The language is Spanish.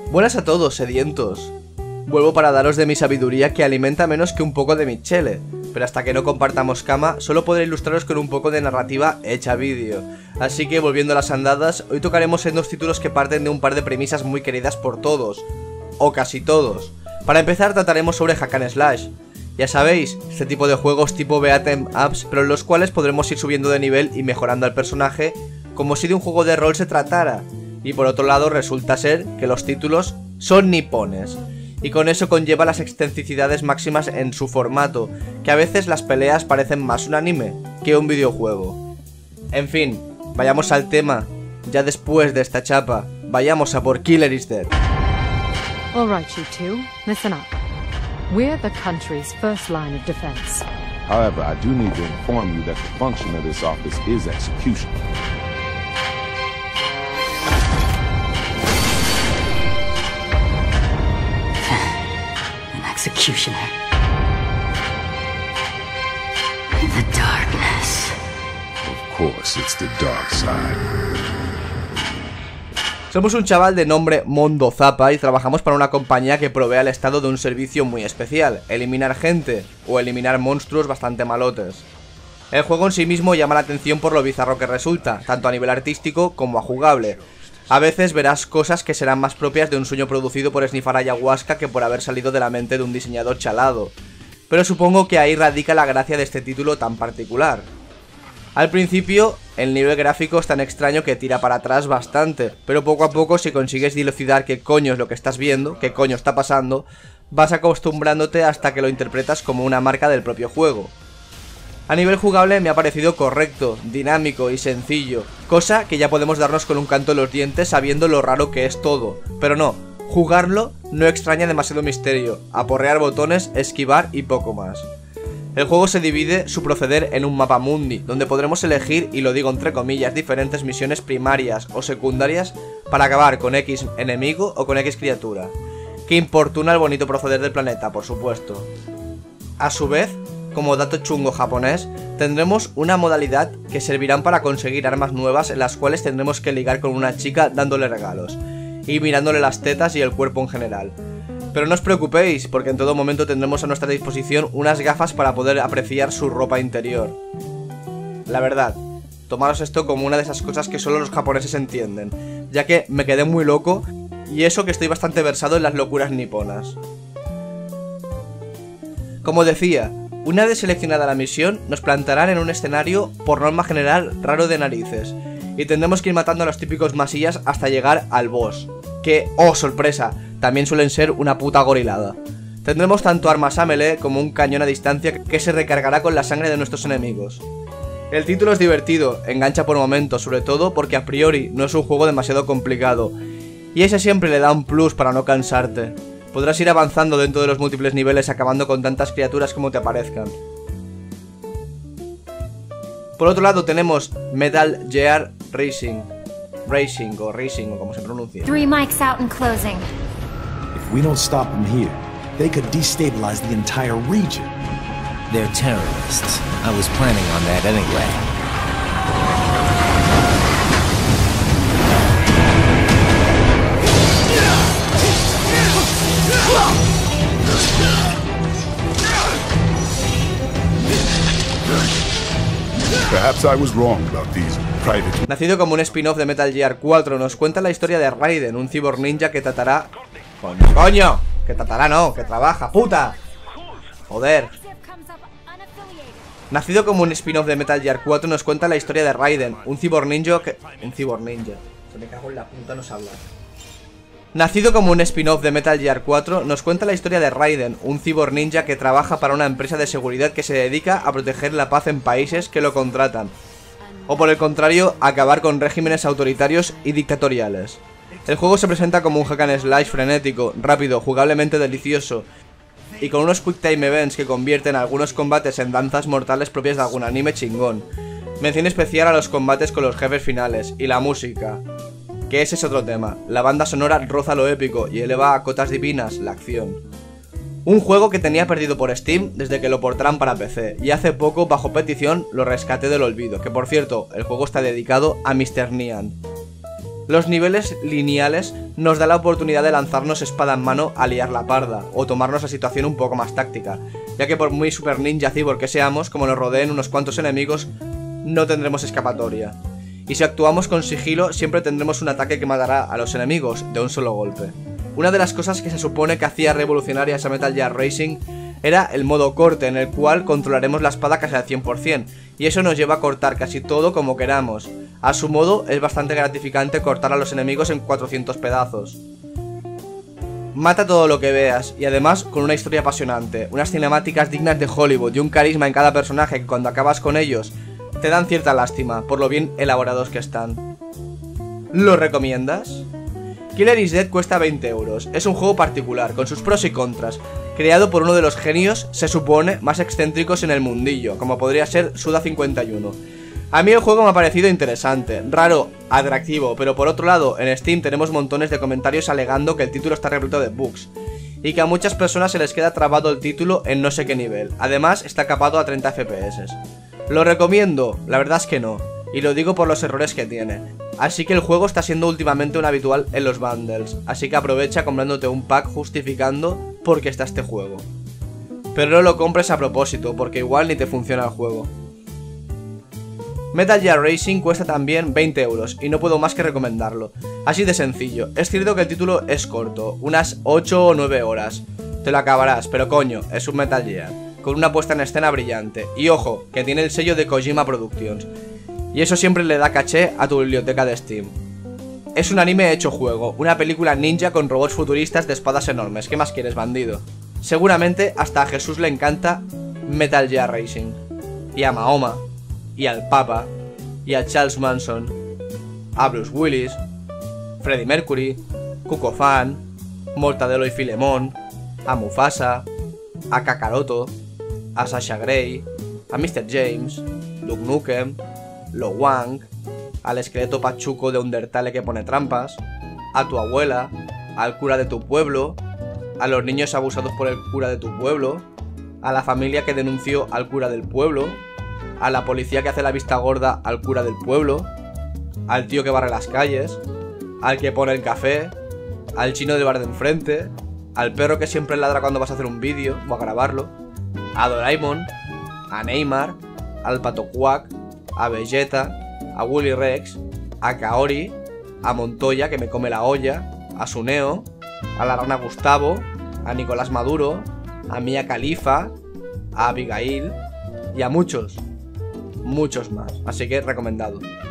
Buenas a todos, sedientos. Vuelvo para daros de mi sabiduría que alimenta menos que un poco de mi chele, pero hasta que no compartamos cama, solo podré ilustraros con un poco de narrativa hecha vídeo. Así que, volviendo a las andadas, hoy tocaremos en dos títulos que parten de un par de premisas muy queridas por todos, o casi todos. Para empezar, trataremos sobre Hack and Slash. Ya sabéis, este tipo de juegos tipo beat'em ups, pero en los cuales podremos ir subiendo de nivel y mejorando al personaje, como si de un juego de rol se tratara. Y por otro lado, resulta ser que los títulos son nipones, y con eso conlleva las excentricidades máximas en su formato, que a veces las peleas parecen más un anime que un videojuego. En fin, vayamos al tema. Ya después de esta chapa, vayamos a por Killer is Dead. Alright, you two, listen up. We're the country's first line of defense. However, I do need to inform you that the function of this office is execution. Executioner. The darkness. Of course, it's the dark side. Somos un chaval de nombre Mondo Zappa y trabajamos para una compañía que provee al estado de un servicio muy especial: eliminar gente o eliminar monstruos bastante malotes. El juego en sí mismo llama la atención por lo bizarro que resulta, tanto a nivel artístico como a jugable. A veces verás cosas que serán más propias de un sueño producido por esnifar ayahuasca que por haber salido de la mente de un diseñador chalado. Pero supongo que ahí radica la gracia de este título tan particular. Al principio, el nivel gráfico es tan extraño que tira para atrás bastante, pero poco a poco, si consigues dilucidar qué coño es lo que estás viendo, qué coño está pasando, vas acostumbrándote hasta que lo interpretas como una marca del propio juego. A nivel jugable me ha parecido correcto, dinámico y sencillo, cosa que ya podemos darnos con un canto en los dientes sabiendo lo raro que es todo, pero no, jugarlo no extraña demasiado misterio, aporrear botones, esquivar y poco más. El juego se divide su proceder en un mapa mundi, donde podremos elegir, y lo digo entre comillas, diferentes misiones primarias o secundarias para acabar con X enemigo o con X criatura, que importuna el bonito proceder del planeta, por supuesto. A su vez, como dato chungo japonés, tendremos una modalidad que servirán para conseguir armas nuevas en las cuales tendremos que ligar con una chica dándole regalos y mirándole las tetas y el cuerpo en general. Pero no os preocupéis, porque en todo momento tendremos a nuestra disposición unas gafas para poder apreciar su ropa interior. La verdad, tomaros esto como una de esas cosas que solo los japoneses entienden, ya que me quedé muy loco, y eso que estoy bastante versado en las locuras niponas. Como decía, una vez seleccionada la misión, nos plantarán en un escenario, por norma general, raro de narices, y tendremos que ir matando a los típicos masillas hasta llegar al boss, que, oh sorpresa, también suelen ser una puta gorilada. Tendremos tanto armas a melee como un cañón a distancia que se recargará con la sangre de nuestros enemigos. El título es divertido, engancha por momentos, sobre todo porque a priori no es un juego demasiado complicado, y ese siempre le da un plus para no cansarte. Podrás ir avanzando dentro de los múltiples niveles acabando con tantas criaturas como te aparezcan. Por otro lado tenemos Metal Gear Rising o como se pronuncia. 3 mics out and closing. If we don't stop them here, they could destabilize the entire region. They're terrorists. I was planning on that anyway. Perhaps I was wrong about these private... Nacido como un spin-off de Metal Gear 4, nos cuenta la historia de Raiden, un cyborg ninja que tratará... ¡Coño! Que tratará no, que trabaja, puta. Joder. Nacido como un spin-off de Metal Gear 4, nos cuenta la historia de Raiden, un cyborg ninja que... Un cyborg ninja. Se me cago en la puta, no se habla. Nacido como un spin-off de Metal Gear 4, nos cuenta la historia de Raiden, un cyborg ninja que trabaja para una empresa de seguridad que se dedica a proteger la paz en países que lo contratan, o por el contrario, a acabar con regímenes autoritarios y dictatoriales. El juego se presenta como un hack and slash frenético, rápido, jugablemente delicioso, y con unos quick time events que convierten algunos combates en danzas mortales propias de algún anime chingón. Mención especial a los combates con los jefes finales, y la música, que ese es otro tema. La banda sonora roza lo épico y eleva a cotas divinas la acción. Un juego que tenía perdido por Steam desde que lo portaran para PC, y hace poco, bajo petición, lo rescaté del olvido, que por cierto, el juego está dedicado a Mr. Nyan. Los niveles lineales nos da la oportunidad de lanzarnos espada en mano a liar la parda, o tomarnos la situación un poco más táctica, ya que por muy super ninja cyborg que seamos, como nos rodeen unos cuantos enemigos, no tendremos escapatoria. Y si actuamos con sigilo, siempre tendremos un ataque que matará a los enemigos de un solo golpe. Una de las cosas que se supone que hacía revolucionaria esa Metal Gear Rising era el modo corte, en el cual controlaremos la espada casi al 100%, y eso nos lleva a cortar casi todo como queramos. A su modo, es bastante gratificante cortar a los enemigos en 400 pedazos. Mata todo lo que veas, y además con una historia apasionante, unas cinemáticas dignas de Hollywood y un carisma en cada personaje que cuando acabas con ellos te dan cierta lástima por lo bien elaborados que están. ¿Lo recomiendas? Killer is Dead cuesta 20 €, es un juego particular, con sus pros y contras, creado por uno de los genios, se supone, más excéntricos en el mundillo, como podría ser Suda51. A mí el juego me ha parecido interesante, raro, atractivo, pero por otro lado, en Steam tenemos montones de comentarios alegando que el título está repleto de bugs, y que a muchas personas se les queda trabado el título en no sé qué nivel, además está capado a 30 FPS. ¿Lo recomiendo? La verdad es que no, y lo digo por los errores que tiene. Así que el juego está siendo últimamente un habitual en los bundles, así que aprovecha comprándote un pack justificando por qué está este juego. Pero no lo compres a propósito, porque igual ni te funciona el juego. Metal Gear Rising cuesta también 20 € y no puedo más que recomendarlo. Así de sencillo, es cierto que el título es corto, unas 8 o 9 horas. Te lo acabarás, pero coño, es un Metal Gear, con una puesta en escena brillante. Y ojo, que tiene el sello de Kojima Productions. Y eso siempre le da caché a tu biblioteca de Steam. Es un anime hecho juego, una película ninja con robots futuristas de espadas enormes. ¿Qué más quieres, bandido? Seguramente hasta a Jesús le encanta Metal Gear Rising. Y a Mahoma, y al Papa, y a Charles Manson, a Bruce Willis, Freddie Mercury, Cuco Fan, Mortadelo y Filemón, a Mufasa, a Kakaroto, a Sasha Grey, a Mr. James, Duke Nukem, Lo Wang, al esqueleto pachuco de Undertale que pone trampas, a tu abuela, al cura de tu pueblo, a los niños abusados por el cura de tu pueblo, a la familia que denunció al cura del pueblo, a la policía que hace la vista gorda al cura del pueblo, al tío que barre las calles, al que pone el café, al chino del bar de enfrente, al perro que siempre ladra cuando vas a hacer un vídeo o a grabarlo, a Doraemon, a Neymar, al Pato Quack, a Vegeta, a Willy Rex, a Kaori, a Montoya que me come la olla, a Suneo, a la rana Gustavo, a Nicolás Maduro, a Mia Khalifa, a Abigail y a muchos más, así que recomendado.